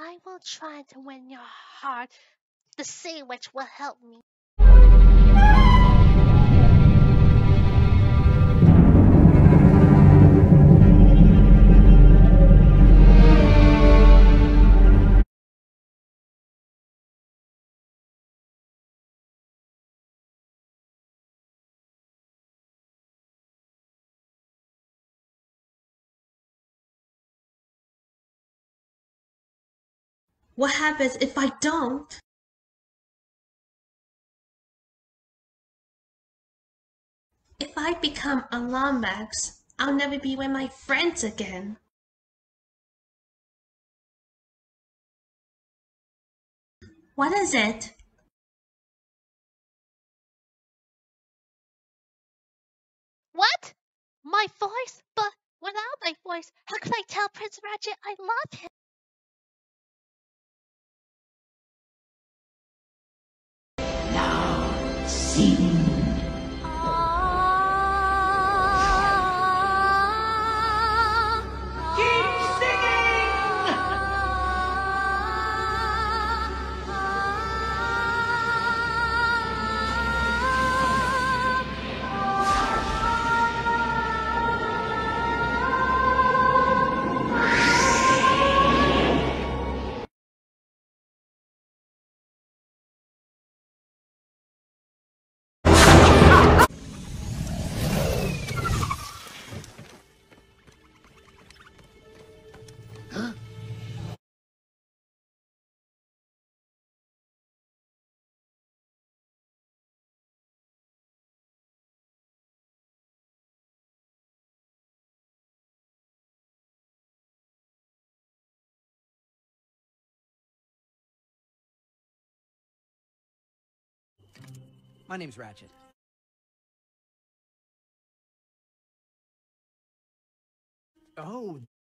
I will try to win your heart to see which will help me. What happens if I don't? If I become a Lombax, I'll never be with my friends again. What is it? What? My voice? But without my voice, how can I tell Prince Ratchet I love him? Now, sing. My name's Ratchet. Oh,